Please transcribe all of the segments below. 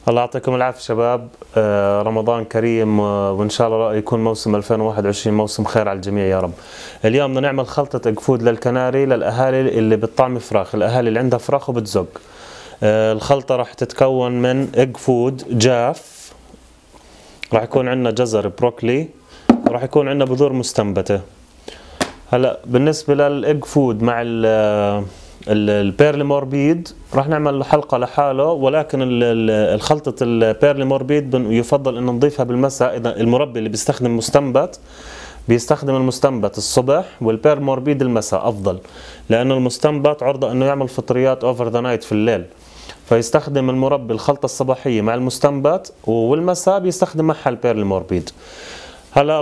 الله يعطيكم العافية شباب. رمضان كريم، وإن شاء الله يكون موسم 2021 موسم خير على الجميع يا رب. اليوم بدنا نعمل خلطة اج فود للكناري للأهالي اللي بتطعم فراخ، الأهالي اللي عندها فراخ وبتزق. الخلطة راح تتكون من اج فود جاف، راح يكون عندنا جزر، بروكلي، وراح يكون عندنا بذور مستنبتة. هلا بالنسبة للاج فود مع البيرلي موربيد راح نعمل حلقة لحاله، ولكن الخلطة البيرلي موربيد يفضل انه نضيفها بالمساء. اذا المربي اللي بيستخدم مستنبت بيستخدم المستنبت الصبح، والبيرلي موربيد المساء افضل، لانه المستنبت عرضة انه يعمل فطريات اوفر ذا نايت في الليل، فيستخدم المربي الخلطة الصباحية مع المستنبت، والمساء بيستخدم معها البيرلي موربيد. هلا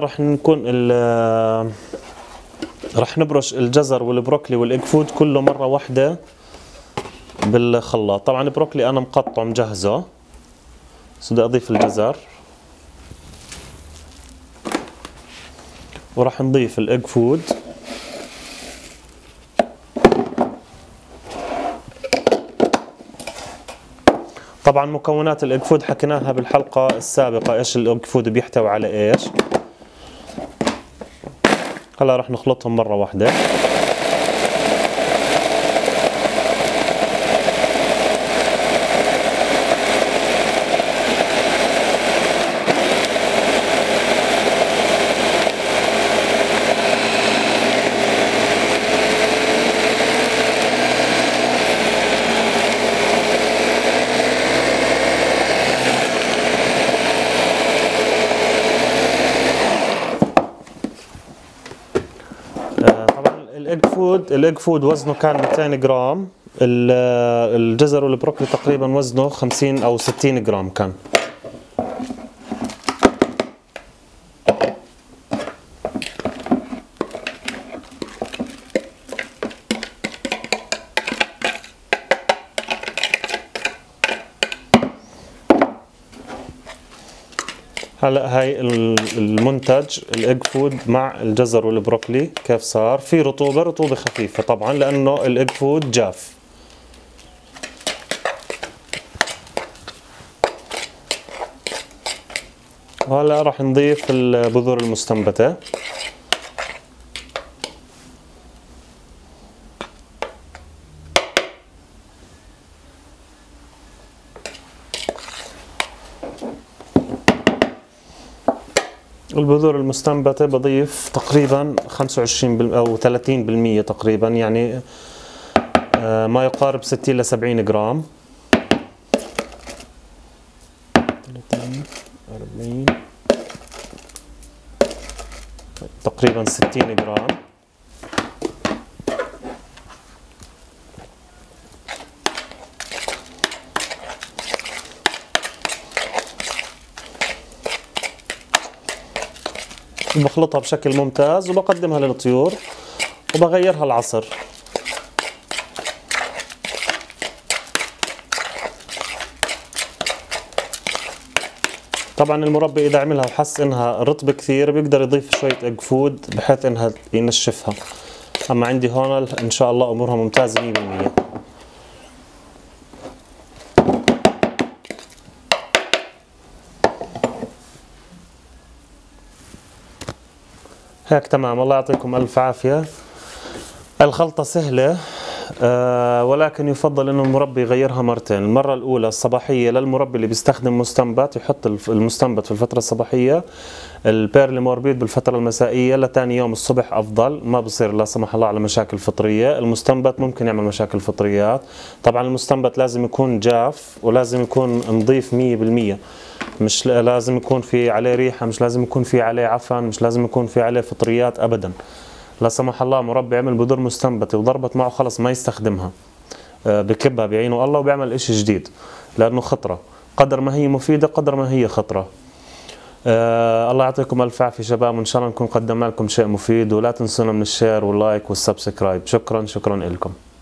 راح نبرش الجزر والبروكلي والاج فود كله مرة واحدة بالخلاط. طبعا البروكلي انا مقطعه مجهزه، بس بدي اضيف الجزر وراح نضيف الاج فود. طبعا مكونات الاج فود حكيناها بالحلقة السابقة، ايش الاج فود بيحتوي على ايش. هلا راح نخلطهم مرة واحدة. الاج فود وزنه كان 200 جرام، الجزر والبروكلي تقريبا وزنه 50 او 60 جرام كان. هلا هاي المنتج الاج فود مع الجزر والبروكلي كيف صار. في رطوبة خفيفة طبعا لانه الاج فود جاف. وهلا راح نضيف البذور المستنبتة. البذور المستنبتة بضيف تقريبا 25 أو 30% تقريبا، يعني ما يقارب 60 ل 70 جرام. 30 40 تقريبا 60 جرام. بخلطها بشكل ممتاز وبقدمها للطيور وبغيرها العصر. طبعا المربي اذا عملها وحس انها رطبة كثير بيقدر يضيف شوية اج فود بحيث انها ينشفها، اما عندي هون ان شاء الله امورها ممتازة 100%. هيك تمام. الله يعطيكم ألف عافية. الخلطة سهلة، ولكن يفضل انه المربي يغيرها مرتين. المرة الأولى الصباحية للمربي اللي بيستخدم مستنبت يحط المستنبت في الفترة الصباحية، البيرلي موربيد بالفترة المسائية. لتاني يوم الصبح أفضل، ما بصير لا سمح الله على مشاكل فطرية. المستنبت ممكن يعمل مشاكل فطريات. طبعا المستنبت لازم يكون جاف ولازم يكون نظيف 100%، مش لازم يكون في عليه ريحة، مش لازم يكون في عليه عفن، مش لازم يكون في عليه فطريات أبدا. لا سمح الله مربي عمل بذور مستنبتة وضربت معه خلص ما يستخدمها، بكبها بعينه الله وبيعمل اشي جديد، لأنه خطرة. قدر ما هي مفيدة قدر ما هي خطرة. الله يعطيكم ألف عافية شباب، وإن شاء الله نكون قدمنا لكم شيء مفيد، ولا تنسونا من الشير واللايك والسبسكرايب. شكرا لكم.